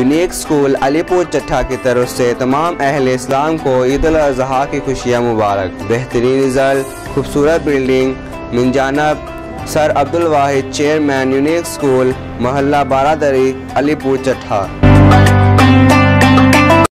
Unique school Alipur Chatha की तरफ से तमाम अहले इस्लाम को ईद उल अज़हा की खुशियाँ मुबारक। बेहतरीन रिजल्ट, खूबसूरत बिल्डिंग मिन जानब sir Abdul Wahid chairman unique school मोहल्ला बारादरी अलीपुर चट्ठा।